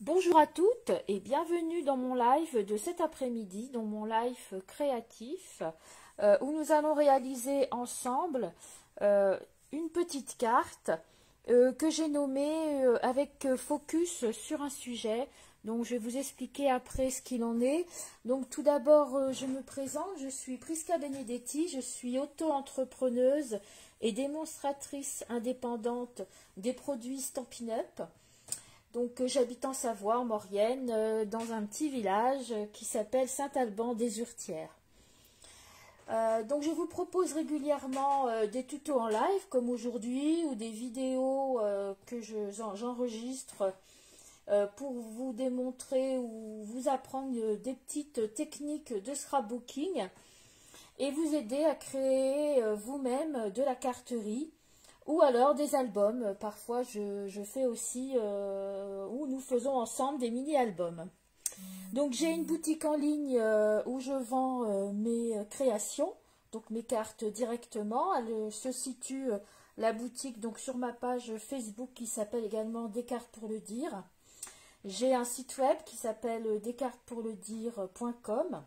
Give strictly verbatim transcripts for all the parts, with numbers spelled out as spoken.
Bonjour à toutes et bienvenue dans mon live de cet après-midi, dans mon live créatif, euh, où nous allons réaliser ensemble euh, une petite carte euh, que j'ai nommée euh, avec focus sur un sujet. Donc je vais vous expliquer après ce qu'il en est. Donc tout d'abord, euh, je me présente, je suis Prisca Benedetti, je suis auto-entrepreneuse et démonstratrice indépendante des produits Stampin' Up. Donc euh, j'habite en Savoie, en Maurienne, euh, dans un petit village euh, qui s'appelle Saint-Alban-des-Urtières. Euh, donc je vous propose régulièrement euh, des tutos en live comme aujourd'hui ou des vidéos euh, que j'enregistre euh, pour vous démontrer ou vous apprendre euh, des petites techniques de scrapbooking et vous aider à créer euh, vous-même de la carterie. Ou alors des albums, parfois je, je fais aussi, euh, où nous faisons ensemble des mini-albums. Donc j'ai une boutique en ligne euh, où je vends euh, mes créations, donc mes cartes directement. Elle euh, se situe, euh, la boutique, donc sur ma page Facebook qui s'appelle également Descartes pour le dire. J'ai un site web qui s'appelle descartes pour le dire point com.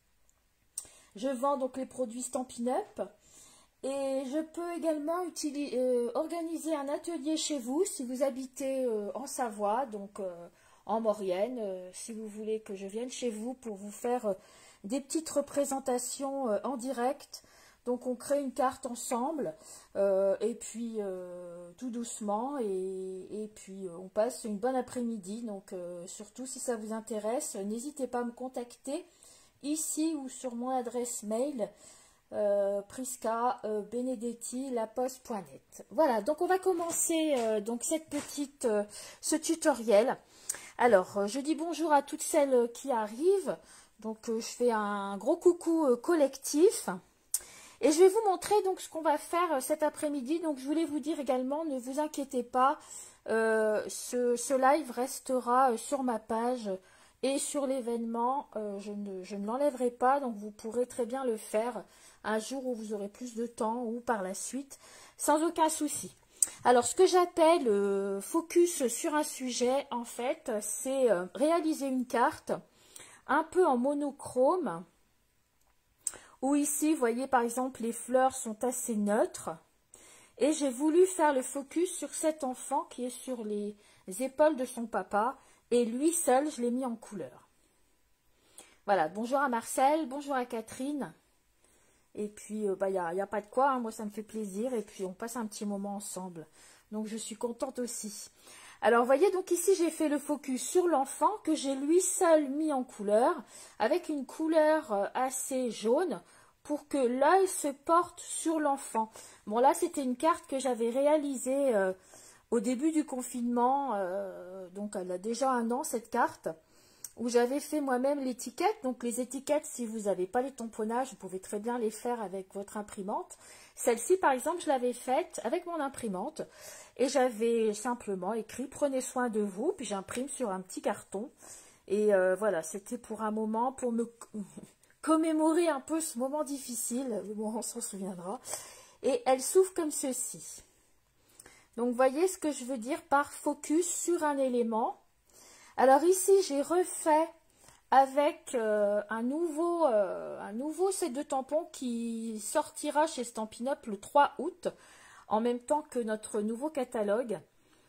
Je vends donc les produits Stampin' Up. Et je peux également utiliser, euh, organiser un atelier chez vous si vous habitez euh, en Savoie, donc euh, en Maurienne, euh, si vous voulez que je vienne chez vous pour vous faire euh, des petites représentations euh, en direct. Donc on crée une carte ensemble euh, et puis euh, tout doucement et, et puis euh, on passe une bonne après-midi. Donc euh, surtout si ça vous intéresse, n'hésitez pas à me contacter ici ou sur mon adresse mail. Euh, Prisca euh, Benedetti laposte point net. Voilà, donc on va commencer euh, donc cette petite euh, ce tutoriel. Alors euh, je dis bonjour à toutes celles qui arrivent. Donc euh, je fais un gros coucou euh, collectif et je vais vous montrer donc ce qu'on va faire euh, cet après-midi. Donc je voulais vous dire également, ne vous inquiétez pas, euh, ce, ce live restera euh, sur ma page et sur l'événement. euh, je ne, je ne l'enlèverai pas, donc vous pourrez très bien le faire un jour où vous aurez plus de temps ou par la suite, sans aucun souci. Alors, ce que j'appelle euh, focus sur un sujet, en fait, c'est euh, réaliser une carte un peu en monochrome, où ici, vous voyez, par exemple, les fleurs sont assez neutres, et j'ai voulu faire le focus sur cet enfant qui est sur les épaules de son papa, et lui seul, je l'ai mis en couleur. Voilà, bonjour à Marcel, bonjour à Catherine. Et puis, il bah, n'y a, y a pas de quoi, hein. Moi ça me fait plaisir. Et puis, on passe un petit moment ensemble. Donc, je suis contente aussi. Alors, vous voyez, donc ici, j'ai fait le focus sur l'enfant que j'ai lui seul mis en couleur, avec une couleur assez jaune, pour que l'œil se porte sur l'enfant. Bon, là, c'était une carte que j'avais réalisée euh, au début du confinement. Euh, donc, elle a déjà un an, cette carte, où j'avais fait moi-même l'étiquette. Donc les étiquettes, si vous n'avez pas les tamponnages, vous pouvez très bien les faire avec votre imprimante. Celle-ci, par exemple, je l'avais faite avec mon imprimante et j'avais simplement écrit « Prenez soin de vous », puis j'imprime sur un petit carton. Et euh, voilà, c'était pour un moment, pour me commémorer un peu ce moment difficile. Bon, on s'en souviendra. Et elle s'ouvre comme ceci. Donc, vous voyez ce que je veux dire par focus sur un élément. Alors ici, j'ai refait avec euh, un, nouveau, euh, un nouveau set de tampons qui sortira chez Stampin' Up le trois août, en même temps que notre nouveau catalogue.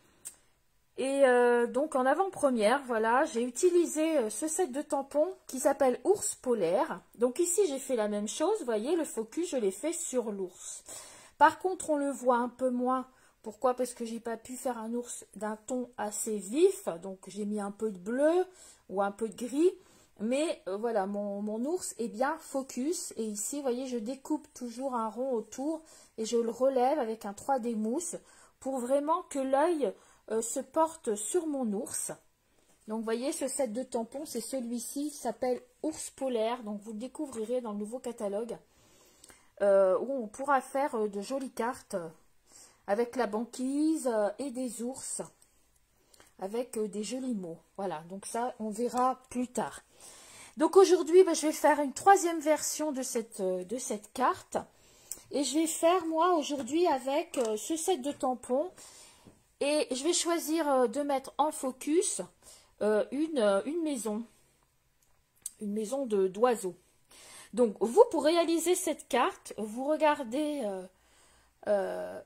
Et euh, donc en avant-première, voilà, j'ai utilisé euh, ce set de tampons qui s'appelle Ours Polaire. Donc ici, j'ai fait la même chose, vous voyez, le focus, je l'ai fait sur l'ours. Par contre, on le voit un peu moins. Pourquoi? Parce que j'ai pas pu faire un ours d'un ton assez vif, donc j'ai mis un peu de bleu ou un peu de gris, mais euh, voilà, mon, mon ours est bien focus, et ici, vous voyez, je découpe toujours un rond autour, et je le relève avec un trois D mousse, pour vraiment que l'œil euh, se porte sur mon ours. Donc, vous voyez, ce set de tampons, c'est celui-ci, s'appelle Ours Polaire, donc vous le découvrirez dans le nouveau catalogue, euh, où on pourra faire euh, de jolies cartes, avec la banquise et des ours, avec des jolis mots. Voilà, donc ça, on verra plus tard. Donc aujourd'hui, ben, je vais faire une troisième version de cette, de cette carte. Et je vais faire, moi, aujourd'hui, avec ce set de tampons. Et je vais choisir de mettre en focus euh, une, euh, une maison, une maison de d'oiseaux. Donc, vous, pour réaliser cette carte, vous regardez... Euh, euh,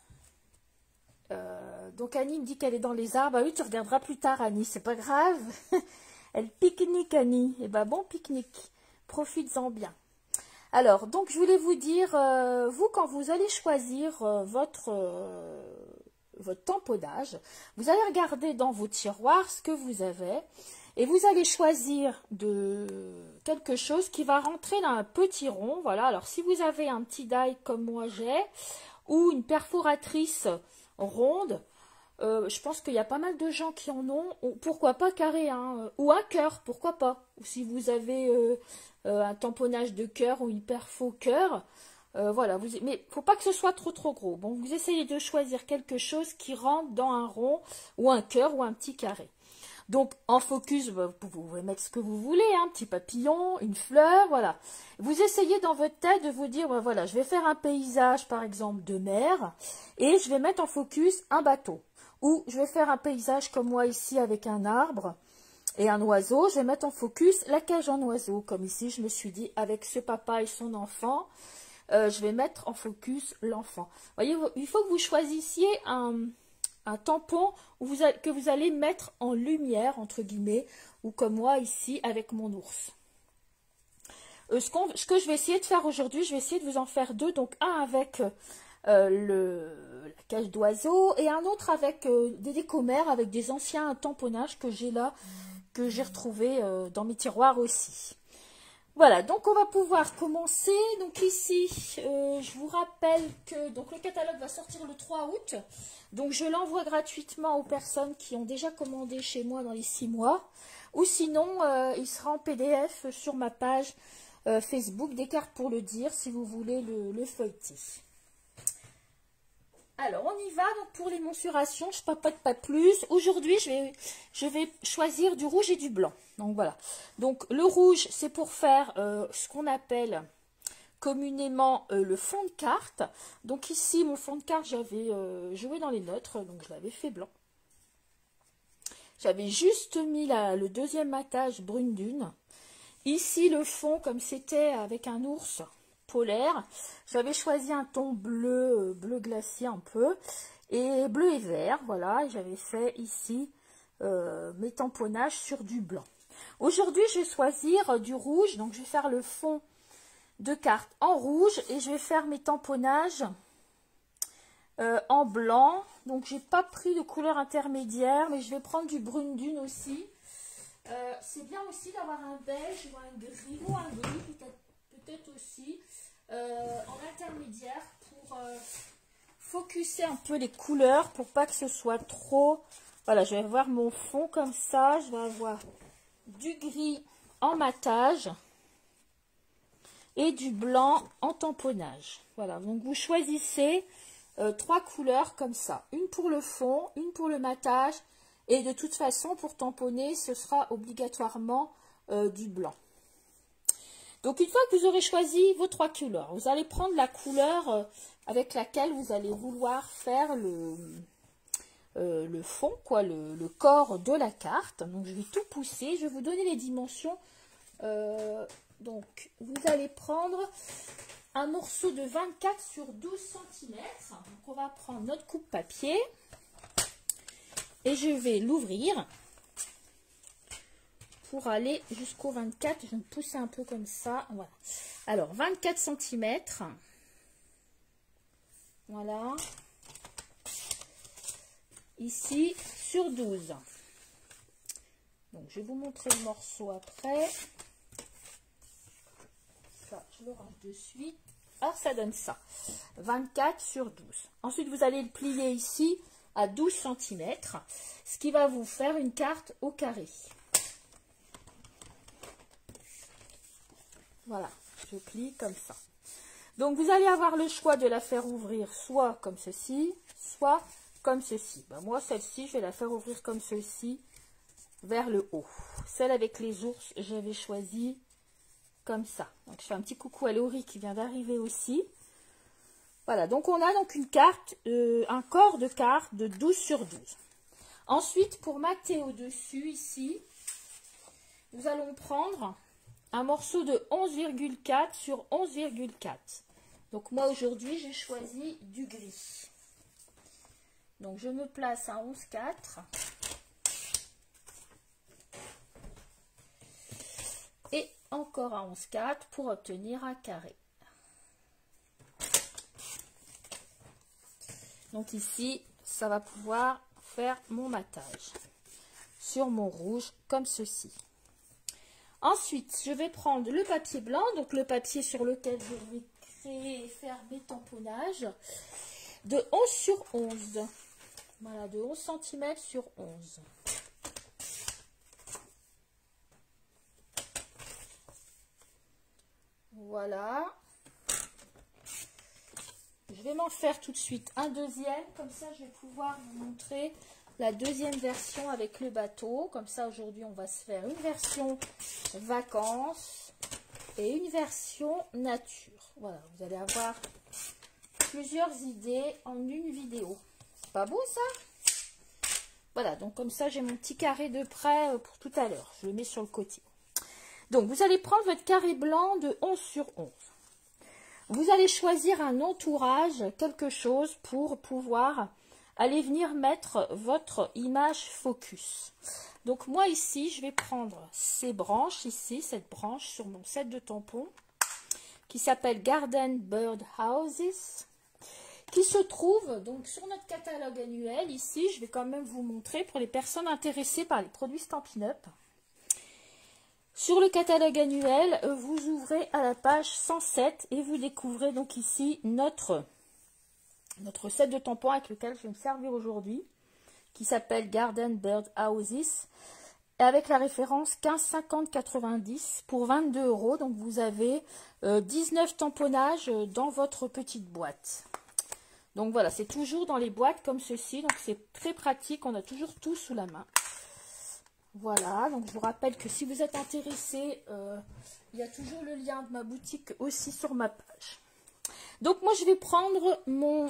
euh, donc, Annie me dit qu'elle est dans les arbres. Ah oui, tu regarderas plus tard, Annie, c'est pas grave. Elle pique-nique, Annie. Eh ben, bon pique-nique. Profites-en bien. Alors, donc, je voulais vous dire, euh, vous, quand vous allez choisir euh, votre, euh, votre tamponnage, vous allez regarder dans vos tiroirs ce que vous avez et vous allez choisir de quelque chose qui va rentrer dans un petit rond. Voilà, alors si vous avez un petit die comme moi j'ai, ou une perforatrice ronde, euh, je pense qu'il y a pas mal de gens qui en ont, ou pourquoi pas carré, hein, ou un cœur, pourquoi pas. Ou si vous avez euh, euh, un tamponnage de cœur ou hyper faux cœur, euh, voilà, vous, mais faut pas que ce soit trop trop gros. Bon, vous essayez de choisir quelque chose qui rentre dans un rond, ou un cœur, ou un petit carré. Donc, en focus, vous pouvez mettre ce que vous voulez, un petit papillon, une fleur, voilà. Vous essayez dans votre tête de vous dire, ben voilà, je vais faire un paysage, par exemple, de mer, et je vais mettre en focus un bateau. Ou je vais faire un paysage comme moi ici, avec un arbre et un oiseau, je vais mettre en focus la cage en oiseau. Comme ici, je me suis dit, avec ce papa et son enfant, euh, je vais mettre en focus l'enfant. Voyez, il faut que vous choisissiez un... un tampon où vous allez, que vous allez mettre en lumière, entre guillemets, ou comme moi ici avec mon ours. Euh, ce, qu'on, ce que je vais essayer de faire aujourd'hui, je vais essayer de vous en faire deux. Donc un avec euh, le, la cage d'oiseau et un autre avec euh, des décomères, avec des anciens tamponnages que j'ai là, que j'ai retrouvé euh, dans mes tiroirs aussi. Voilà, donc on va pouvoir commencer. Donc ici, euh, je vous rappelle que donc le catalogue va sortir le trois août. Donc je l'envoie gratuitement aux personnes qui ont déjà commandé chez moi dans les six mois. Ou sinon, euh, il sera en P D F sur ma page euh, Facebook des cartes pour le dire si vous voulez le, le feuilleter. Alors, on y va. Donc, pour les mensurations, je ne papote pas plus. Aujourd'hui, je vais, je vais choisir du rouge et du blanc. Donc, voilà. Donc, le rouge, c'est pour faire euh, ce qu'on appelle communément euh, le fond de carte. Donc, ici, mon fond de carte, j'avais euh, joué dans les neutres. Donc, je l'avais fait blanc. J'avais juste mis la, le deuxième matage brune dune. Ici, le fond, comme c'était avec un ours polaire, j'avais choisi un ton bleu, bleu glacé un peu, et bleu et vert, voilà, j'avais fait ici euh, mes tamponnages sur du blanc. Aujourd'hui, je vais choisir du rouge, donc je vais faire le fond de carte en rouge, et je vais faire mes tamponnages euh, en blanc. Donc, j'ai pas pris de couleur intermédiaire, mais je vais prendre du brune dune aussi. Euh, c'est bien aussi d'avoir un beige ou un gris, ou un gris peut-être peut-être aussi euh, en intermédiaire pour euh, focuser un peu les couleurs pour pas que ce soit trop. Voilà, je vais avoir mon fond comme ça, je vais avoir du gris en matage et du blanc en tamponnage. Voilà, donc vous choisissez euh, trois couleurs comme ça, une pour le fond, une pour le matage, et de toute façon pour tamponner ce sera obligatoirement euh, du blanc. Donc, une fois que vous aurez choisi vos trois couleurs, vous allez prendre la couleur avec laquelle vous allez vouloir faire le, euh, le fond, quoi, le, le corps de la carte. Donc, je vais tout pousser. Je vais vous donner les dimensions. Euh, donc, vous allez prendre un morceau de vingt-quatre sur douze centimètres. Donc, on va prendre notre coupe papier et je vais l'ouvrir. Pour aller jusqu'au vingt-quatre, je vais me pousser un peu comme ça. Voilà. Alors, vingt-quatre centimètres. Voilà. Ici, sur douze. Donc, je vais vous montrer le morceau après. Ça, je le range de suite. Alors, ça donne ça. vingt-quatre sur douze. Ensuite, vous allez le plier ici à douze centimètres. Ce qui va vous faire une carte au carré. Voilà, je plie comme ça. Donc, vous allez avoir le choix de la faire ouvrir soit comme ceci, soit comme ceci. Ben, moi, celle-ci, je vais la faire ouvrir comme ceci, vers le haut. Celle avec les ours, j'avais choisi comme ça. Donc, je fais un petit coucou à Laurie qui vient d'arriver aussi. Voilà, donc on a donc une carte, euh, un corps de carte de douze sur douze. Ensuite, pour mater au-dessus, ici, nous allons prendre un morceau de onze virgule quatre sur onze virgule quatre. Donc moi, aujourd'hui, j'ai choisi du gris. Donc, je me place à onze virgule quatre. Et encore à onze virgule quatre pour obtenir un carré. Donc ici, ça va pouvoir faire mon matage sur mon rouge comme ceci. Ensuite, je vais prendre le papier blanc, donc le papier sur lequel je vais créer et faire mes tamponnages, de onze sur onze. Voilà, de onze centimètres sur onze. Voilà. Je vais m'en faire tout de suite un deuxième, comme ça je vais pouvoir vous montrer la deuxième version avec le bateau. Comme ça aujourd'hui on va se faire une version vacances et une version nature. Voilà, vous allez avoir plusieurs idées en une vidéo. C'est pas beau ça? Voilà, donc comme ça j'ai mon petit carré de près pour tout à l'heure. Je le mets sur le côté. Donc vous allez prendre votre carré blanc de onze sur onze. Vous allez choisir un entourage, quelque chose pour pouvoir aller venir mettre votre image focus. Donc moi ici, je vais prendre ces branches ici, cette branche sur mon set de tampons qui s'appelle Garden Bird Houses, qui se trouve donc sur notre catalogue annuel. Ici, je vais quand même vous montrer pour les personnes intéressées par les produits Stampin' Up. Sur le catalogue annuel, vous ouvrez à la page cent sept et vous découvrez donc ici notre, notre set de tampons avec lequel je vais me servir aujourd'hui, qui s'appelle Garden Bird Houses, avec la référence quinze cinquante quatre-vingt-dix pour vingt-deux euros. Donc vous avez euh, dix-neuf tamponnages dans votre petite boîte. Donc voilà, c'est toujours dans les boîtes comme ceci, donc c'est très pratique, on a toujours tout sous la main. Voilà, donc je vous rappelle que si vous êtes intéressé, euh, il y a toujours le lien de ma boutique aussi sur ma page. Donc moi je vais prendre mon,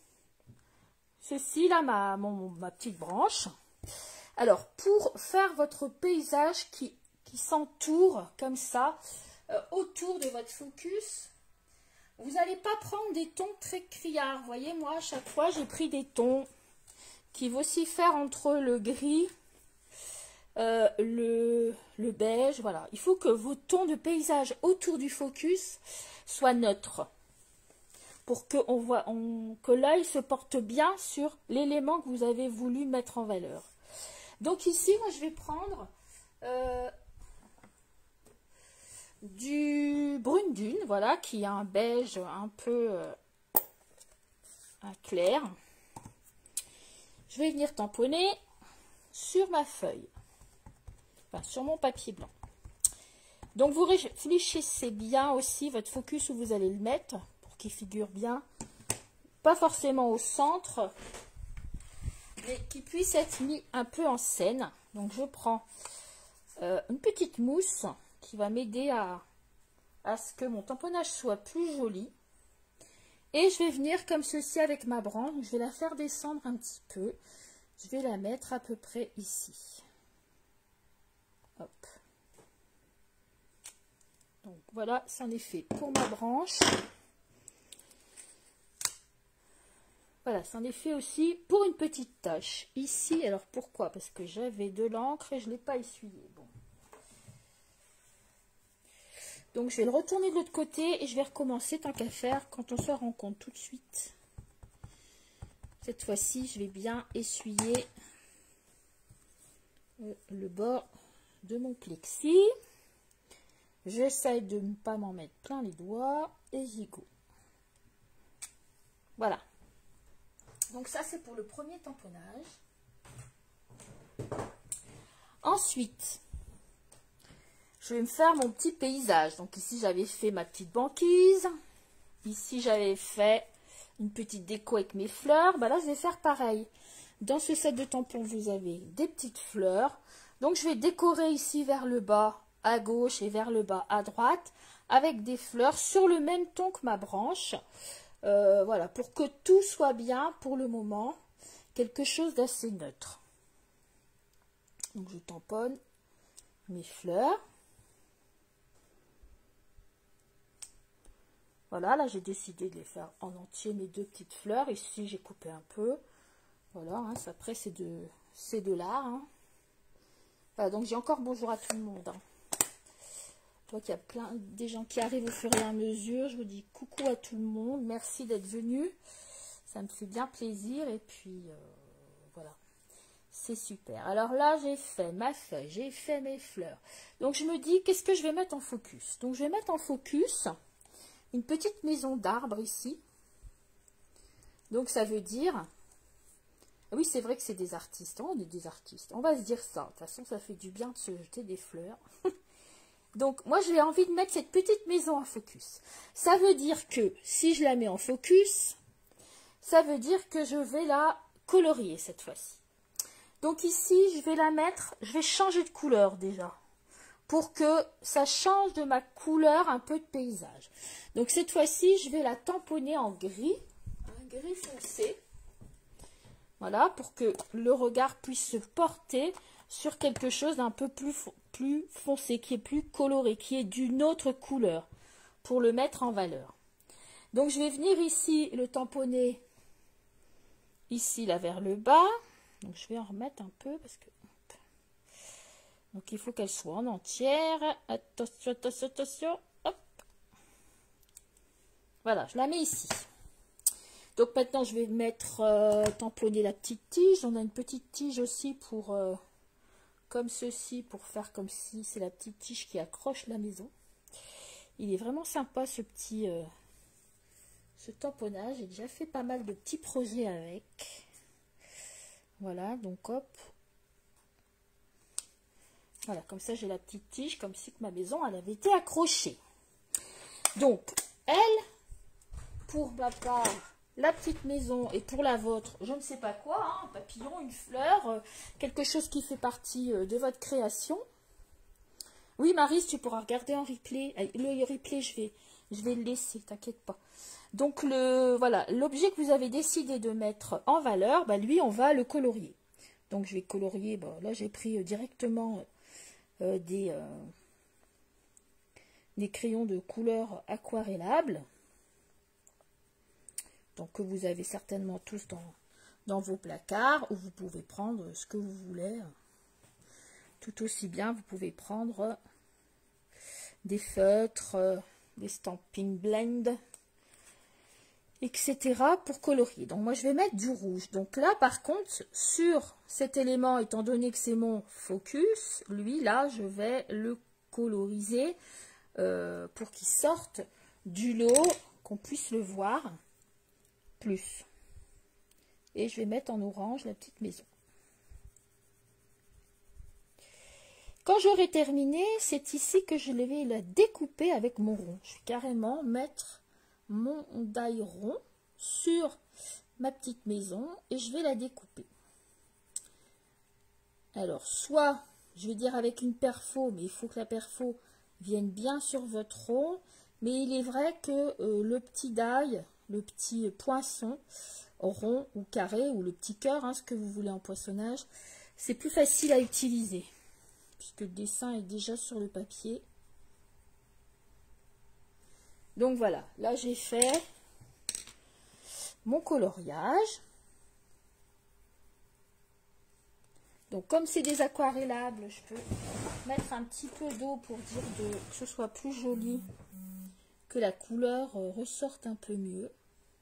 ceci là, ma, mon, ma petite branche. Alors pour faire votre paysage qui, qui s'entoure comme ça, euh, autour de votre focus, vous n'allez pas prendre des tons très criards. Vous voyez, moi à chaque fois j'ai pris des tons qui vont aussi faire entre le gris, Euh, le, le beige, voilà. Il faut que vos tons de paysage autour du focus soient neutres pour que, on voit, on, que l'œil se porte bien sur l'élément que vous avez voulu mettre en valeur. Donc ici, moi, je vais prendre euh, du brune dune, voilà, qui a un beige un peu euh, un clair. Je vais venir tamponner sur ma feuille. Enfin, sur mon papier blanc. Donc vous réfléchissez bien aussi votre focus où vous allez le mettre pour qu'il figure bien, pas forcément au centre, mais qu'il puisse être mis un peu en scène. Donc je prends euh, une petite mousse qui va m'aider à, à ce que mon tamponnage soit plus joli. Et je vais venir comme ceci avec ma branche. Je vais la faire descendre un petit peu. Je vais la mettre à peu près ici. Hop. Donc voilà, c'en est fait pour ma branche. Voilà, c'en est fait aussi pour une petite tache. Ici, alors pourquoi? Parce que j'avais de l'encre et je ne l'ai pas essuyé. Bon. Donc je vais le retourner de l'autre côté et je vais recommencer tant qu'à faire quand on se rend compte tout de suite. Cette fois-ci, je vais bien essuyer le bord de mon plexi. J'essaie de ne pas m'en mettre plein les doigts et j'y go. Voilà. Donc ça c'est pour le premier tamponnage. Ensuite, je vais me faire mon petit paysage. Donc ici j'avais fait ma petite banquise. Ici j'avais fait une petite déco avec mes fleurs. Bah là je vais faire pareil. Dans ce set de tampons vous avez des petites fleurs. Donc je vais décorer ici vers le bas à gauche et vers le bas à droite avec des fleurs sur le même ton que ma branche. Euh, voilà, pour que tout soit bien pour le moment, quelque chose d'assez neutre. Donc je tamponne mes fleurs. Voilà, là j'ai décidé de les faire en entier, mes deux petites fleurs. Ici j'ai coupé un peu. Voilà, hein, ça, après c'est de, c'est de l'art. Hein. Voilà, donc j'ai encore bonjour à tout le monde. Hein. Je vois qu'il y a plein des gens qui arrivent au fur et à mesure. Je vous dis coucou à tout le monde. Merci d'être venu. Ça me fait bien plaisir. Et puis euh, voilà, c'est super. Alors là, j'ai fait ma feuille, j'ai fait mes fleurs. Donc je me dis, qu'est-ce que je vais mettre en focus? Donc je vais mettre en focus une petite maison d'arbres ici. Donc ça veut dire... Oui, c'est vrai que c'est des artistes. On est des artistes. On va se dire ça. De toute façon, ça fait du bien de se jeter des fleurs. Donc, moi, j'ai envie de mettre cette petite maison en focus. Ça veut dire que, si je la mets en focus, ça veut dire que je vais la colorier cette fois-ci. Donc ici, je vais la mettre, je vais changer de couleur déjà, pour que ça change de ma couleur un peu de paysage. Donc cette fois-ci, je vais la tamponner en gris, un gris foncé. Voilà, pour que le regard puisse se porter sur quelque chose d'un peu plus, plus foncé, qui est plus coloré, qui est d'une autre couleur, pour le mettre en valeur. Donc je vais venir ici le tamponner, ici là vers le bas. Donc je vais en remettre un peu, parce que... Donc il faut qu'elle soit en entière. Attention, attention, attention. Hop. Voilà, je la mets ici. Donc maintenant, je vais mettre, euh, tamponner la petite tige. On a une petite tige aussi pour, euh, comme ceci, pour faire comme si c'est la petite tige qui accroche la maison. Il est vraiment sympa ce petit, euh, ce tamponnage. J'ai déjà fait pas mal de petits projets avec. Voilà, donc hop. Voilà, comme ça j'ai la petite tige, comme si ma maison, elle avait été accrochée. Donc, elle, pour ma part... La petite maison et pour la vôtre, je ne sais pas quoi, hein, un papillon, une fleur, euh, quelque chose qui fait partie euh, de votre création. Oui, Maryse, tu pourras regarder en replay. Le replay, je vais, je vais le laisser, t'inquiète pas. Donc, le voilà, l'objet que vous avez décidé de mettre en valeur, bah, lui, on va le colorier. Donc, je vais colorier, bah, là, j'ai pris euh, directement euh, des, euh, des crayons de couleur aquarellables. Donc, que vous avez certainement tous dans, dans vos placards, ou vous pouvez prendre ce que vous voulez. Tout aussi bien, vous pouvez prendre des feutres, des Stampin' Blend, et cetera pour colorier. Donc, moi, je vais mettre du rouge. Donc là, par contre, sur cet élément, étant donné que c'est mon focus, lui, là, je vais le coloriser euh, pour qu'il sorte du lot, qu'on puisse le voir plus. Et je vais mettre en orange la petite maison. Quand j'aurai terminé, c'est ici que je vais la découper avec mon rond. Je vais carrément mettre mon die rond sur ma petite maison et je vais la découper. Alors, soit, je vais dire avec une perfo, mais il faut que la perfo vienne bien sur votre rond. Mais il est vrai que euh, le petit die, le petit poinçon rond ou carré, ou le petit cœur, hein, ce que vous voulez en poinçonnage, c'est plus facile à utiliser, puisque le dessin est déjà sur le papier. Donc voilà, là j'ai fait mon coloriage. Donc comme c'est des aquarellables, je peux mettre un petit peu d'eau pour dire de, que ce soit plus joli, que la couleur euh, ressorte un peu mieux.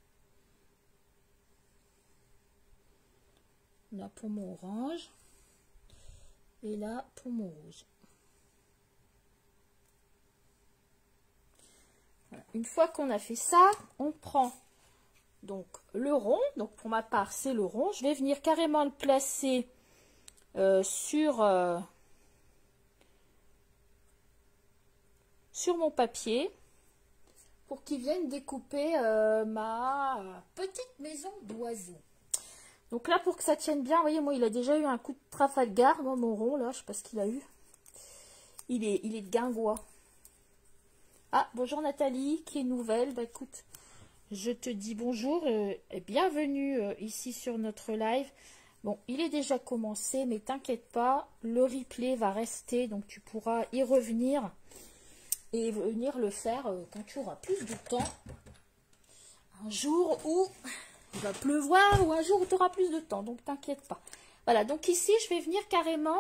Là pour mon orange et là pour mon rouge. Voilà. Une fois qu'on a fait ça, on prend donc le rond. Donc pour ma part c'est le rond. Je vais venir carrément le placer euh, sur euh, sur mon papier pour qu'il vienne découper euh, ma petite maison d'oiseau. Donc là, pour que ça tienne bien, vous voyez, moi, il a déjà eu un coup de Trafalgar, moi, mon rond, là, je sais pas ce qu'il a eu. Il est, il est de guingois. Ah, bonjour Nathalie, qui est nouvelle. Bah écoute, je te dis bonjour euh, et bienvenue euh, ici sur notre live. Bon, il est déjà commencé, mais t'inquiète pas, le replay va rester, donc tu pourras y revenir et venir le faire euh, quand tu auras plus de temps. Un jour où il va pleuvoir ou un jour où tu auras plus de temps, donc t'inquiète pas. Voilà, donc ici, je vais venir carrément...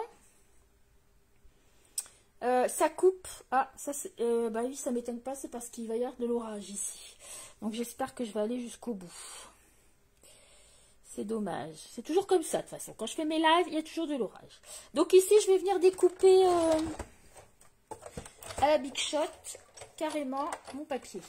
Euh, ça coupe. Ah, ça c'est... Euh, bah oui, ça m'étonne pas, c'est parce qu'il va y avoir de l'orage ici. Donc j'espère que je vais aller jusqu'au bout. C'est dommage. C'est toujours comme ça, de toute façon. Quand je fais mes lives, il y a toujours de l'orage. Donc ici, je vais venir découper euh, à la Big Shot, carrément, mon papier.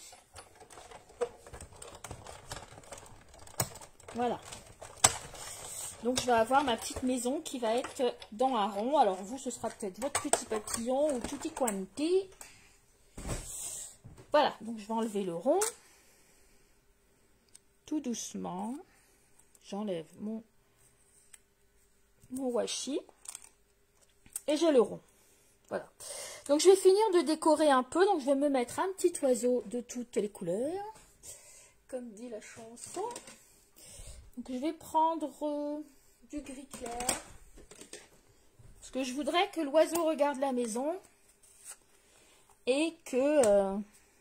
Voilà. Donc je vais avoir ma petite maison qui va être dans un rond. Alors vous, ce sera peut-être votre petit papillon ou tutti quanti. Voilà, donc je vais enlever le rond. Tout doucement. J'enlève mon, mon washi. Et j'ai le rond. Voilà. Donc je vais finir de décorer un peu. Donc je vais me mettre un petit oiseau de toutes les couleurs. Comme dit la chanson. Donc je vais prendre euh, du gris clair. Parce que je voudrais que l'oiseau regarde la maison. Et que... Euh,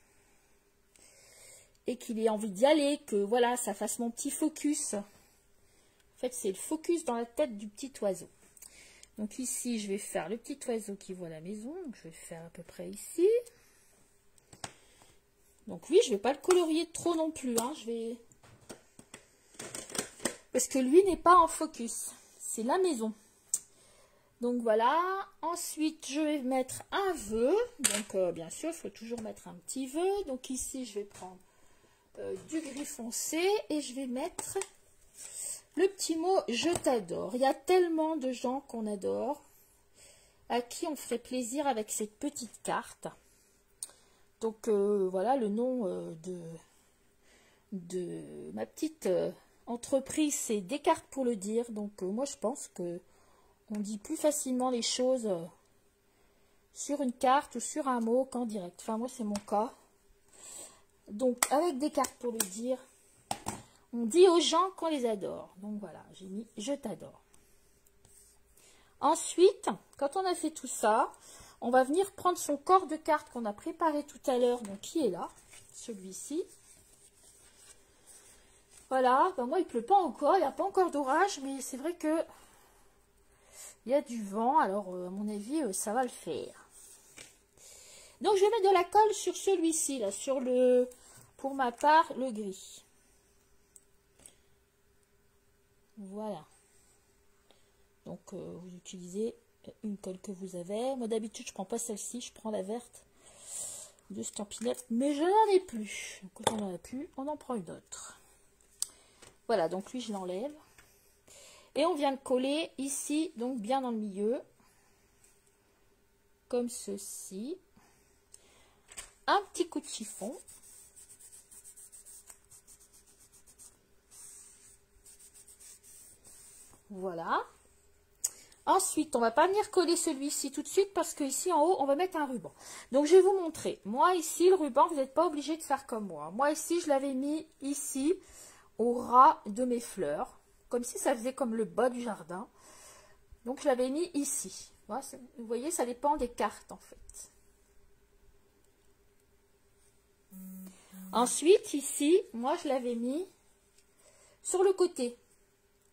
et qu'il ait envie d'y aller. Que voilà, ça fasse mon petit focus. En fait, c'est le focus dans la tête du petit oiseau. Donc ici, je vais faire le petit oiseau qui voit la maison. Donc je vais le faire à peu près ici. Donc oui, je ne vais pas le colorier trop non plus. Hein. Je vais... Parce que lui n'est pas en focus. C'est la maison. Donc voilà. Ensuite, je vais mettre un vœu. Donc euh, bien sûr, il faut toujours mettre un petit vœu. Donc ici, je vais prendre euh, du gris foncé. Et je vais mettre... le petit mot « je t'adore ». Il y a tellement de gens qu'on adore, à qui on ferait plaisir avec cette petite carte. Donc euh, voilà le nom euh, de, de ma petite euh, entreprise, c'est Descartes pour le dire. Donc euh, moi je pense que on dit plus facilement les choses euh, sur une carte ou sur un mot qu'en direct. Enfin moi c'est mon cas. Donc avec Descartes pour le dire, on dit aux gens qu'on les adore. Donc voilà, j'ai mis « je t'adore ». Ensuite, quand on a fait tout ça, on va venir prendre son corps de carte qu'on a préparé tout à l'heure, donc qui est là, celui-ci. Voilà, ben moi il pleut pas encore, il n'y a pas encore d'orage, mais c'est vrai que il y a du vent, alors euh, à mon avis euh, ça va le faire. Donc je vais mettre de la colle sur celui-ci, là, sur le, pour ma part, le gris. Voilà. Donc, euh, vous utilisez une colle que vous avez. Moi, d'habitude, je ne prends pas celle-ci. Je prends la verte de Stampinette. Mais je n'en ai plus. Donc, quand on n'en a plus, on en prend une autre. Voilà. Donc, lui, je l'enlève. Et on vient le coller ici, donc bien dans le milieu. Comme ceci. Un petit coup de chiffon. Voilà. Ensuite, on va pas venir coller celui-ci tout de suite parce que ici en haut, on va mettre un ruban. Donc, je vais vous montrer. Moi, ici, le ruban, vous n'êtes pas obligé de faire comme moi. Moi, ici, je l'avais mis ici, au ras de mes fleurs. Comme si ça faisait comme le bas du jardin. Donc, je l'avais mis ici. Vous voyez, ça dépend des cartes, en fait. Ensuite, ici, moi, je l'avais mis sur le côté. Pourquoi ?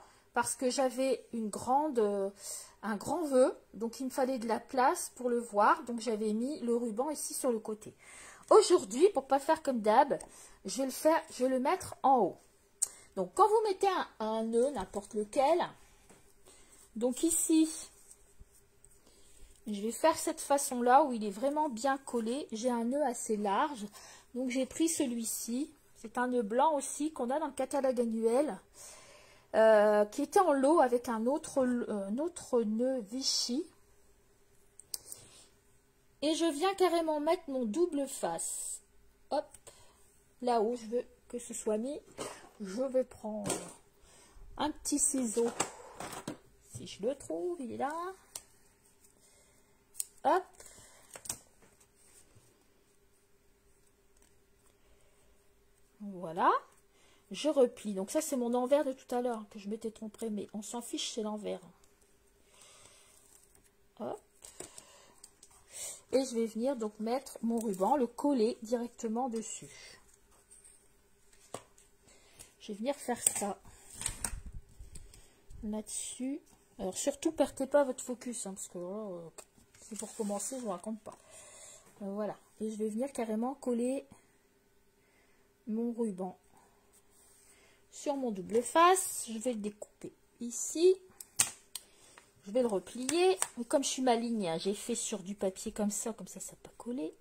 Parce que j'avais une grande, euh, un grand vœu, donc il me fallait de la place pour le voir, donc j'avais mis le ruban ici sur le côté. Aujourd'hui, pour pas faire comme d'hab, je vais le faire, je vais le mettre en haut. Donc quand vous mettez un, un nœud, n'importe lequel, donc ici, je vais faire cette façon-là où il est vraiment bien collé. J'ai un nœud assez large, donc j'ai pris celui-ci. C'est un nœud blanc aussi qu'on a dans le catalogue annuel. Euh, qui était en lot avec un autre, un autre nœud Vichy. Et je viens carrément mettre mon double face. Hop, là où je veux que ce soit mis. Je vais prendre un petit ciseau. Si je le trouve, il est là. Hop. Voilà. je replie. Donc ça, c'est mon envers de tout à l'heure, que je m'étais trompée, mais on s'en fiche, c'est l'envers. Hop. Et je vais venir donc mettre mon ruban, le coller directement dessus. Je vais venir faire ça là-dessus. Alors surtout, perdez pas votre focus, hein, parce que oh, c'est pour commencer, je vous raconte pas. Euh, voilà. Et je vais venir carrément coller mon ruban sur mon double face. Je vais le découper ici. Je vais le replier. Et comme je suis maligne, hein, j'ai fait sur du papier comme ça, comme ça, ça n'a pas collé.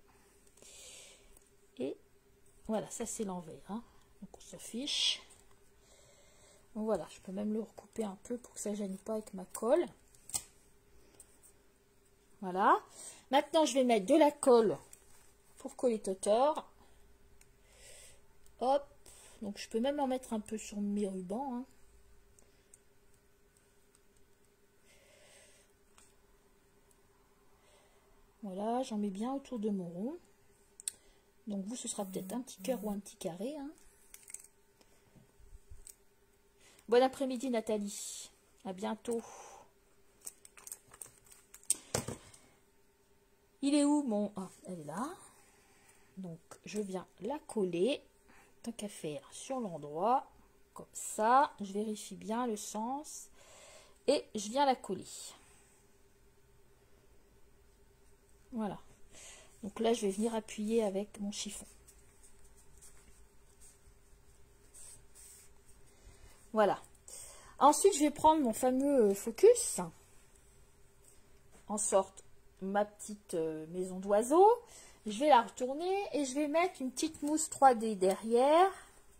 Et voilà, ça c'est l'envers. Hein. Donc on s'affiche. Voilà, je peux même le recouper un peu pour que ça ne gêne pas avec ma colle. Voilà. Maintenant, je vais mettre de la colle pour coller totor. Hop. Donc, je peux même en mettre un peu sur mes rubans. Hein. Voilà, j'en mets bien autour de mon rond. Donc, vous, ce sera peut-être un petit cœur ou un petit carré. Hein. Bon après-midi, Nathalie. À bientôt. Il est où mon... Ah, elle est là. Donc, je viens la coller. Tant qu'à faire sur l'endroit. Comme ça. Je vérifie bien le sens. Et je viens la coller. Voilà. Donc là, je vais venir appuyer avec mon chiffon. Voilà. Ensuite, je vais prendre mon fameux focus. En sorte, ma petite euh, maison d'oiseau. Je vais la retourner et je vais mettre une petite mousse trois D derrière.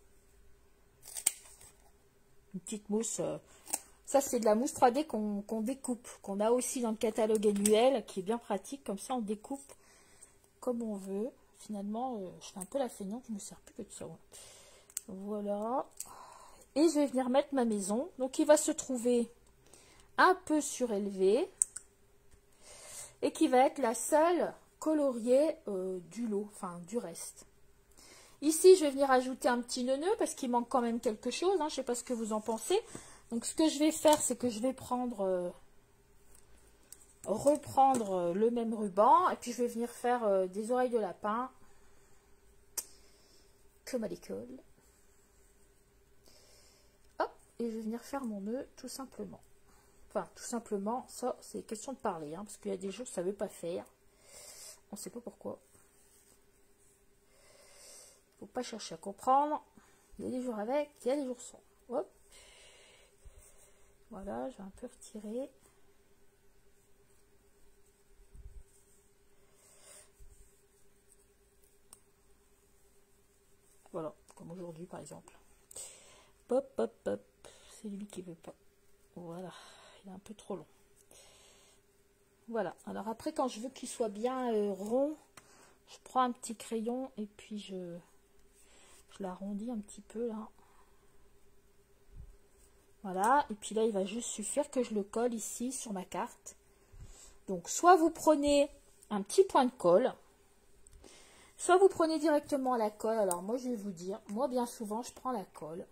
Une petite mousse. Euh, ça, c'est de la mousse trois D qu'on qu'on découpe. Qu'on a aussi dans le catalogue annuel, qui est bien pratique. Comme ça, on découpe comme on veut. Finalement, euh, je fais un peu la feignante. Je ne me sers plus que de ça. Ouais. Voilà. Et je vais venir mettre ma maison. Donc, il va se trouver un peu surélevé. Et qui va être la seule coloriée euh, du lot, enfin du reste. Ici, je vais venir ajouter un petit nœud parce qu'il manque quand même quelque chose. Hein, je ne sais pas ce que vous en pensez. Donc, ce que je vais faire, c'est que je vais prendre, euh, reprendre euh, le même ruban. Et puis, je vais venir faire euh, des oreilles de lapin. Comme à l'école. Hop, et je vais venir faire mon nœud tout simplement. Enfin, tout simplement, ça, c'est question de parler. Hein, parce qu'il y a des jours, ça ne veut pas faire. On ne sait pas pourquoi. Il ne faut pas chercher à comprendre. Il y a des jours avec, il y a des jours sans. Hop. Voilà, je vais un peu retirer. Voilà, comme aujourd'hui par exemple. Hop, hop, hop. C'est lui qui veut pas. Voilà, il est un peu trop long. Voilà, alors après quand je veux qu'il soit bien euh, rond, je prends un petit crayon et puis je, je l'arrondis un petit peu là. Voilà, et puis là il va juste suffire que je le colle ici sur ma carte. Donc soit vous prenez un petit point de colle, soit vous prenez directement la colle. Alors moi je vais vous dire, moi bien souvent je prends la colle.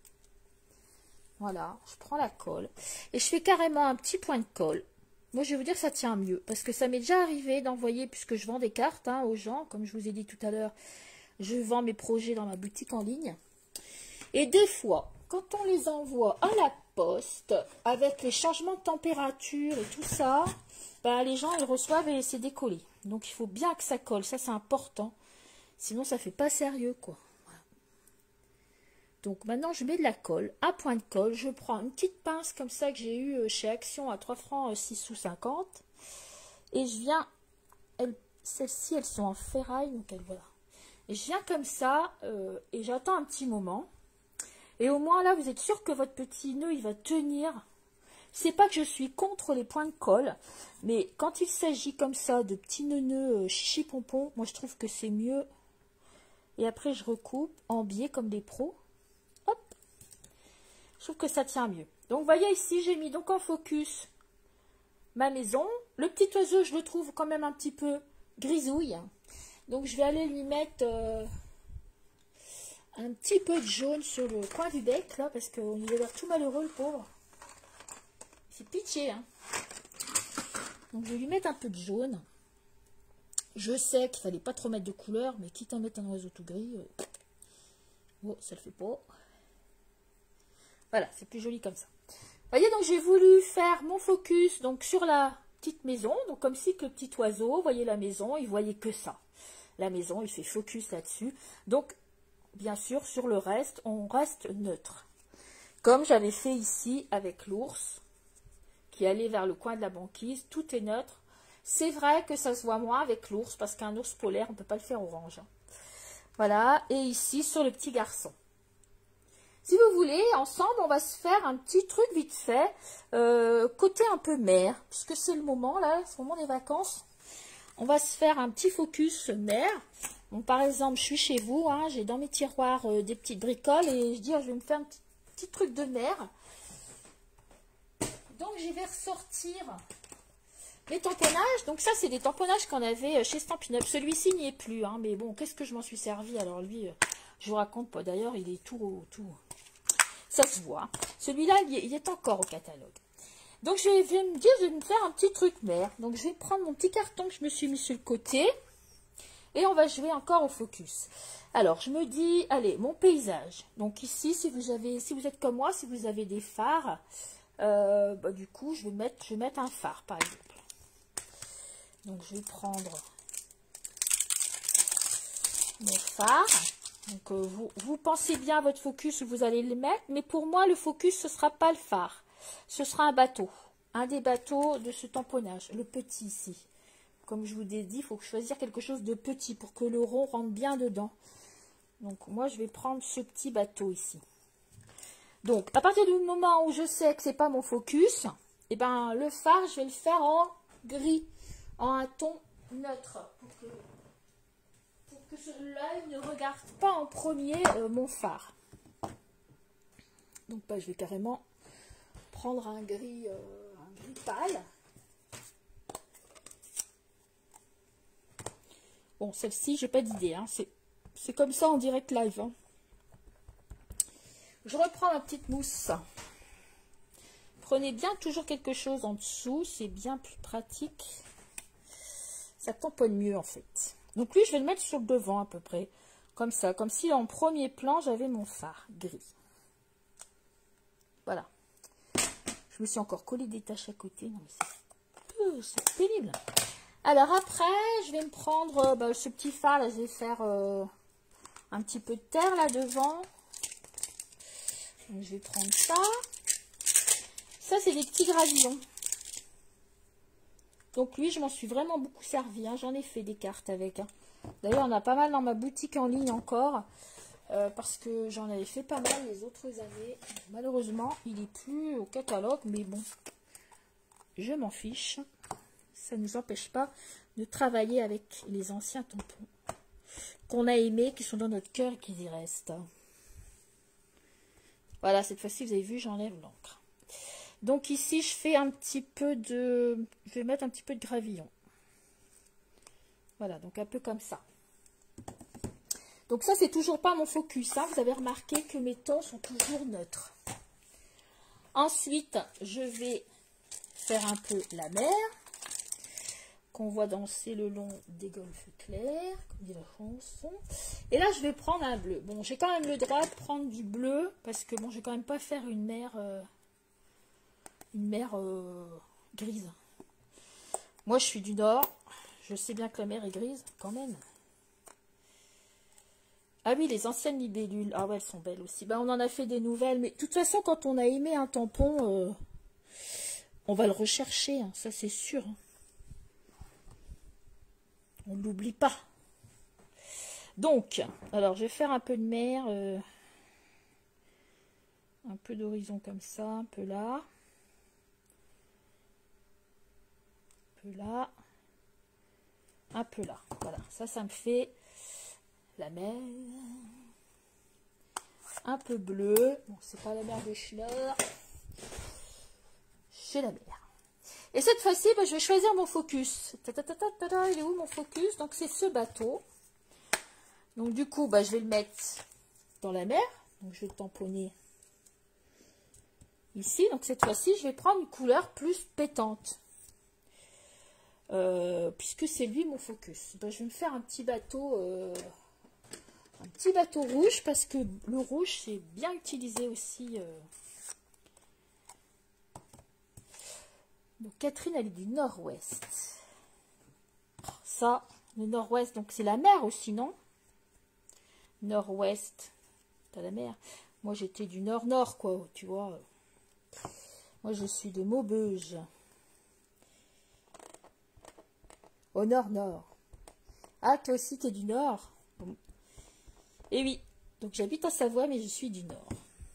Voilà, je prends la colle et je fais carrément un petit point de colle. Moi, je vais vous dire, ça tient mieux. Parce que ça m'est déjà arrivé d'envoyer, puisque je vends des cartes hein, aux gens. Comme je vous ai dit tout à l'heure, je vends mes projets dans ma boutique en ligne. Et des fois, quand on les envoie à la poste, avec les changements de température et tout ça, ben, les gens, ils reçoivent et c'est décollé. Donc, il faut bien que ça colle. Ça, c'est important. Sinon, ça fait pas sérieux, quoi. Donc maintenant, je mets de la colle, un point de colle. Je prends une petite pince comme ça que j'ai eu chez Action à trois francs six sous cinquante. Et je viens, celles-ci, elles sont en ferraille. Donc elles, voilà. Et je viens comme ça euh, et j'attends un petit moment. Et au moins là, vous êtes sûr que votre petit nœud, il va tenir. C'est pas que je suis contre les points de colle. Mais quand il s'agit comme ça de petits nœuds euh, chichi-pompon, moi je trouve que c'est mieux. Et après, je recoupe en biais comme des pros. Je trouve que ça tient mieux. Donc, vous voyez ici, j'ai mis donc en focus ma maison. Le petit oiseau, je le trouve quand même un petit peu grisouille. Donc, je vais aller lui mettre euh, un petit peu de jaune sur le coin du bec, là, parce qu'il a l'air tout malheureux, le pauvre. C'est pitié, hein. Donc, je vais lui mettre un peu de jaune. Je sais qu'il fallait pas trop mettre de couleur, mais quitte à mettre un oiseau tout gris, euh... oh, ça le fait pas. Voilà, c'est plus joli comme ça. Vous voyez, donc j'ai voulu faire mon focus donc sur la petite maison, donc comme si que le petit oiseau, vous voyez la maison, il voyait que ça. La maison, il fait focus là-dessus. Donc, bien sûr, sur le reste, on reste neutre. Comme j'avais fait ici avec l'ours, qui allait vers le coin de la banquise, tout est neutre. C'est vrai que ça se voit moins avec l'ours, parce qu'un ours polaire, on ne peut pas le faire orange. Voilà, et ici, sur le petit garçon. Si vous voulez, ensemble, on va se faire un petit truc vite fait, euh, côté un peu mer, puisque c'est le moment, là, c'est le moment des vacances. On va se faire un petit focus mer. Donc, par exemple, je suis chez vous, hein, j'ai dans mes tiroirs euh, des petites bricoles, et je dis, oh, je vais me faire un petit, petit truc de mer. Donc, je vais ressortir les tamponnages. Donc, ça, c'est des tamponnages qu'on avait chez Stampin' Up. Celui-ci n'y est plus, hein, mais bon, qu'est-ce que je m'en suis servi? Alors, lui, euh, je vous raconte pas. D'ailleurs, il est tout... tout ça se voit. Celui-là, il est encore au catalogue. Donc, je vais me dire, je vais me faire un petit truc mer. Donc, je vais prendre mon petit carton que je me suis mis sur le côté. Et on va jouer encore au focus. Alors, je me dis, allez, mon paysage. Donc, ici, si vous avez, si vous êtes comme moi, si vous avez des phares, euh, bah, du coup, je vais, mettre, je vais mettre un phare, par exemple. Donc, je vais prendre mon phare. Donc, euh, vous, vous pensez bien à votre focus où vous allez le mettre. Mais pour moi, le focus, ce ne sera pas le phare. Ce sera un bateau. Un des bateaux de ce tamponnage. Le petit ici. Comme je vous ai dit, il faut choisir quelque chose de petit pour que le rond rentre bien dedans. Donc, moi, je vais prendre ce petit bateau ici. Donc, à partir du moment où je sais que ce n'est pas mon focus, eh ben, le phare, je vais le faire en gris. En un ton neutre. Pour que... que l'œil ne regarde pas en premier euh, mon phare. Donc bah, je vais carrément prendre un gris, euh, un gris pâle. Bon, celle-ci, j'ai pas d'idée. Hein. C'est comme ça en direct live. Hein. Je reprends ma petite mousse. Prenez bien toujours quelque chose en dessous. C'est bien plus pratique. Ça tamponne mieux en fait. Donc lui, je vais le mettre sur le devant à peu près. Comme ça. Comme si en premier plan, j'avais mon phare gris. Voilà. Je me suis encore collé des taches à côté. Non, mais c'est pénible. Alors après, je vais me prendre euh, bah, ce petit phare. Là, je vais faire euh, un petit peu de terre là devant. Donc, je vais prendre ça. Ça, c'est des petits gravillons. Donc lui, je m'en suis vraiment beaucoup servi. Hein. J'en ai fait des cartes avec. Hein. D'ailleurs, on a pas mal dans ma boutique en ligne encore. Euh, parce que j'en avais fait pas mal les autres années. Malheureusement, il n'est plus au catalogue. Mais bon, je m'en fiche. Ça ne nous empêche pas de travailler avec les anciens tampons qu'on a aimés, qui sont dans notre cœur et qui y restent. Voilà, cette fois-ci, vous avez vu, j'enlève l'encre. Donc ici, je fais un petit peu de... Je vais mettre un petit peu de gravillon. Voilà, donc un peu comme ça. Donc ça, c'est toujours pas mon focus. Hein. Vous avez remarqué que mes tons sont toujours neutres. Ensuite, je vais faire un peu la mer. Qu'on voit danser le long des golfes clairs, comme dit la chanson. Et là, je vais prendre un bleu. Bon, j'ai quand même le droit de prendre du bleu, parce que bon, je vais quand même pas faire une mer... Euh, une mer euh, grise. Moi, je suis du Nord. Je sais bien que la mer est grise, quand même. Ah oui, les anciennes libellules. Ah ouais, elles sont belles aussi. Ben, on en a fait des nouvelles. Mais de toute façon, quand on a aimé un tampon, euh, on va le rechercher. Hein, ça, c'est sûr. On ne l'oublie pas. Donc, alors, je vais faire un peu de mer. Euh, un peu d'horizon comme ça. Un peu là. Un peu là. Un peu là. Voilà. Ça, ça me fait la mer. Un peu bleu. Bon, c'est pas la mer de Schiller. J'ai la mer. Et cette fois-ci, bah, je vais choisir mon focus. Ta -ta -ta -ta -ta -ta, il est où mon focus? Donc, c'est ce bateau. Donc, du coup, bah, je vais le mettre dans la mer. Donc je vais tamponner ici. Donc cette fois-ci, je vais prendre une couleur plus pétante. Euh, puisque c'est lui mon focus. Ben, je vais me faire un petit bateau, euh, un petit bateau rouge, parce que le rouge c'est bien utilisé aussi. Euh. Donc Catherine, elle est du nord-ouest. Ça, le nord-ouest, donc c'est la mer aussi, non? Nord-ouest, t'as la mer. Moi j'étais du nord-nord, quoi, tu vois. Moi je suis de Maubeuge. Au nord-nord. Ah, toi aussi, t'es du nord. Et oui, donc j'habite en Savoie, mais je suis du nord.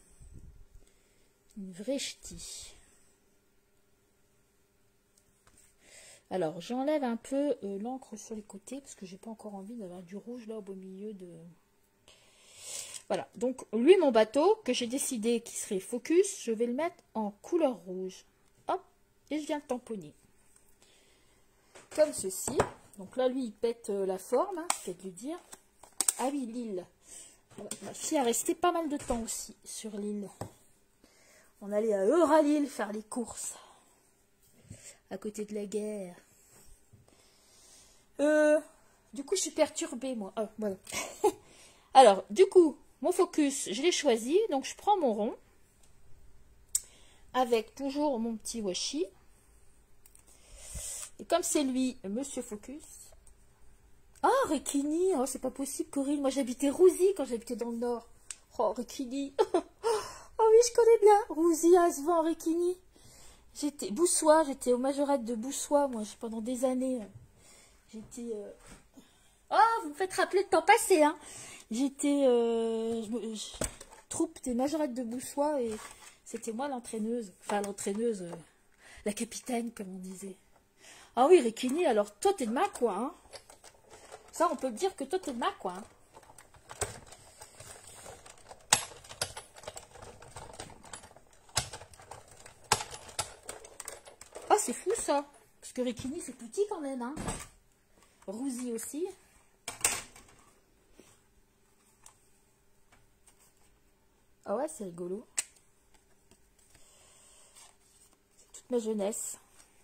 Une vraie ch'ti. Alors, j'enlève un peu euh, l'encre sur les côtés, parce que j'ai pas encore envie d'avoir du rouge là au beau milieu de... Voilà, donc lui, mon bateau, que j'ai décidé qu'il serait focus, je vais le mettre en couleur rouge. Hop, et je viens le tamponner. Comme ceci. Donc là, lui, il pète euh, la forme, hein, c'est de lui dire. Ah oui, l'île. Ma fille a resté pas mal de temps aussi sur l'île. On allait à Euralille faire les courses. À côté de la guerre. Euh, du coup, je suis perturbée, moi. Ah, voilà. Alors, du coup, mon focus, je l'ai choisi. Donc, je prends mon rond. Avec toujours mon petit washi. Et comme c'est lui, Monsieur Focus. Ah, oh, Rekini. Oh, c'est pas possible, Corinne. Moi, j'habitais Rouzy quand j'habitais dans le Nord. Oh, Rekini. Oh oui, je connais bien. Rouzy, Asvan, Rekini. J'étais Boussois. J'étais au majorette de Boussois, moi, pendant des années. J'étais... Euh... Oh, vous me faites rappeler le temps passé, hein. J'étais... Euh... Je... Je... troupe des majorettes de Boussois et c'était moi l'entraîneuse. Enfin, l'entraîneuse... Euh... La capitaine, comme on disait. Ah oui, Rekini, alors toi, t'es de ma quoi, hein. Ça, on peut dire que toi, t'es de ma quoi, hein. Ah, c'est fou, ça. Parce que Rekini, c'est petit quand même, hein. Rouzy aussi. Ah ouais, c'est rigolo. C'est toute ma jeunesse.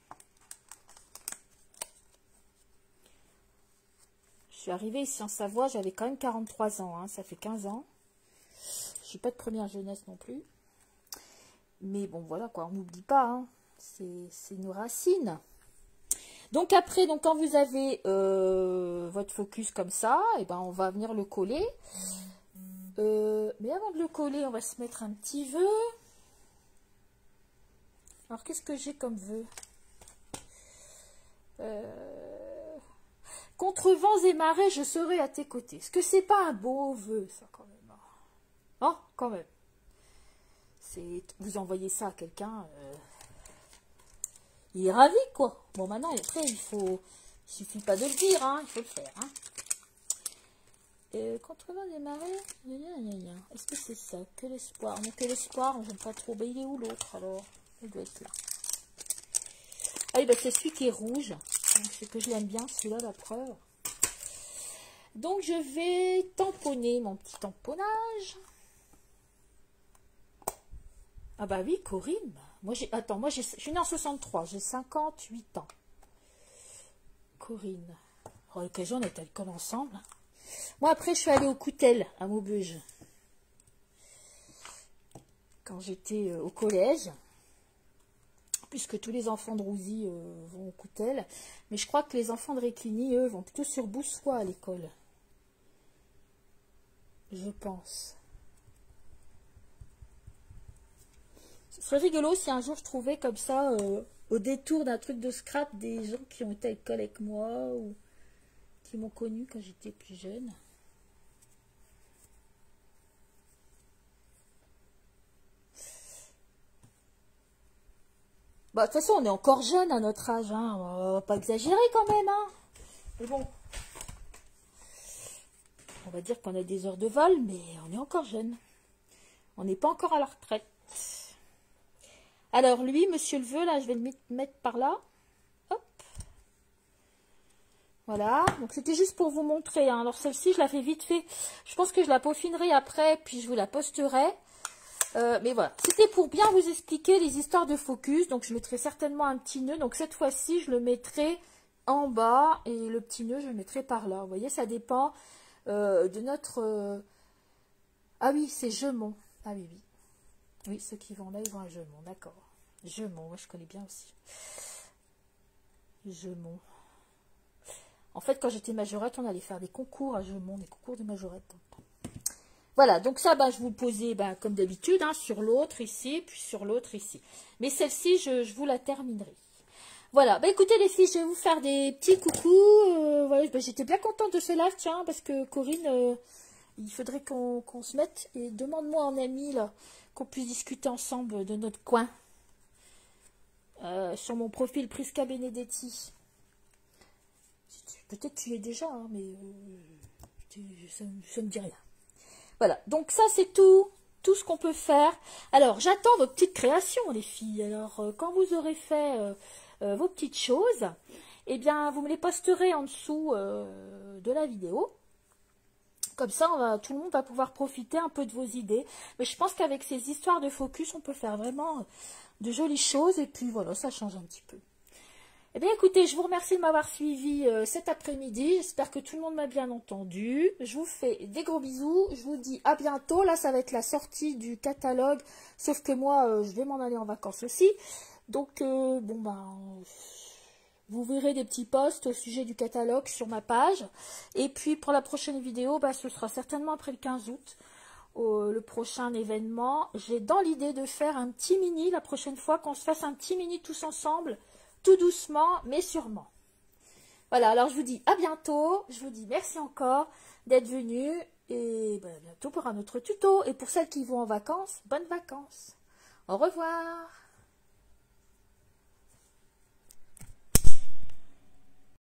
Je suis arrivée ici en Savoie, j'avais quand même quarante-trois ans, hein, ça fait quinze ans. Je suis pas de première jeunesse non plus. Mais bon, voilà quoi, on n'oublie pas, hein, c'est nos racines. Donc après, donc quand vous avez euh, votre focus comme ça, et ben on va venir le coller. Euh, mais avant de le coller, on va se mettre un petit vœu. Alors qu'est-ce que j'ai comme vœu? euh... Contre vents et marées, je serai à tes côtés. Est-ce que c'est pas un beau vœu, ça, quand même? Oh, quand même. C'est vous envoyez ça à quelqu'un, euh... il est ravi, quoi. Bon, maintenant, après, il faut... Il suffit pas de le dire, hein, il faut le faire, hein. Euh, contre vents et marées, est-ce que c'est ça? Que l'espoir? Non, que l'espoir, j'aime pas trop. Ben, il est où l'autre, alors? Il doit être là. Ah oui, ben, c'est celui qui est rouge. C'est que je l'aime bien, celui-là, la preuve. Donc, je vais tamponner mon petit tamponnage. Ah bah oui, Corinne. Moi, j'ai... Attends, moi, je suis née en soixante-trois. J'ai cinquante-huit ans. Corinne. Oh, à l'occasion, on est à l'école ensemble. Moi, après, je suis allée au Coutel, à Maubeuge. Quand j'étais euh, au collège. Puisque tous les enfants de Rouzy euh, vont au Coutel. Mais je crois que les enfants de Rekini, eux, vont plutôt sur Boussois à l'école. Je pense. Ce serait rigolo si un jour je trouvais comme ça, euh, au détour d'un truc de scrap, des gens qui ont été à l'école avec moi, ou qui m'ont connu quand j'étais plus jeune. Bah, de toute façon, on est encore jeune à notre âge, hein. On va pas exagérer quand même, hein. Mais bon. On va dire qu'on a des heures de vol, mais on est encore jeune. On n'est pas encore à la retraite. Alors, lui, monsieur le veut, là, je vais le mettre par là. Hop. Voilà, donc c'était juste pour vous montrer, hein. Alors celle-ci, je la fais vite fait. Je pense que je la peaufinerai après, puis je vous la posterai. Euh, mais voilà, c'était pour bien vous expliquer les histoires de focus. Donc je mettrai certainement un petit nœud. Donc cette fois-ci, je le mettrai en bas et le petit nœud, je le mettrai par là. Vous voyez, ça dépend euh, de notre... Euh... Ah oui, c'est Gemont. Ah oui, oui. Oui, ceux qui vont là, ils vont à Gemont, d'accord. Gemont, moi je connais bien aussi. Gemont. En fait, quand j'étais majorette, on allait faire des concours à Gemont, des concours de majorette. Voilà, donc ça, bah, je vous posais, bah, comme d'habitude, hein, sur l'autre ici, puis sur l'autre ici. Mais celle-ci, je, je vous la terminerai. Voilà, bah écoutez les filles, je vais vous faire des petits coucous. Euh, voilà, bah, j'étais bien contente de ce live, tiens, parce que Corinne, euh, il faudrait qu'on qu'on se mette et demande-moi en ami, là, qu'on puisse discuter ensemble de notre coin. Euh, sur mon profil Prisca Benedetti. Peut-être tu y es déjà, hein, mais euh, ça, ça me dit rien. Voilà, donc ça c'est tout, tout ce qu'on peut faire. Alors j'attends vos petites créations les filles. Alors euh, quand vous aurez fait euh, euh, vos petites choses, eh bien vous me les posterez en dessous euh, de la vidéo. Comme ça, on va, tout le monde va pouvoir profiter un peu de vos idées. Mais je pense qu'avec ces histoires de focus, on peut faire vraiment de jolies choses. Et puis voilà, ça change un petit peu. Eh bien écoutez, je vous remercie de m'avoir suivi euh, cet après-midi. J'espère que tout le monde m'a bien entendu. Je vous fais des gros bisous. Je vous dis à bientôt. Là, ça va être la sortie du catalogue. Sauf que moi, euh, je vais m'en aller en vacances aussi. Donc, euh, bon, ben, vous verrez des petits posts au sujet du catalogue sur ma page. Et puis, pour la prochaine vidéo, ben, ce sera certainement après le quinze août. Au, le prochain événement. J'ai dans l'idée de faire un petit mini la prochaine fois, qu'on se fasse un petit mini tous ensemble. Tout doucement, mais sûrement. Voilà, alors je vous dis à bientôt. Je vous dis merci encore d'être venus. Et ben, à bientôt pour un autre tuto. Et pour celles qui vont en vacances, bonnes vacances. Au revoir.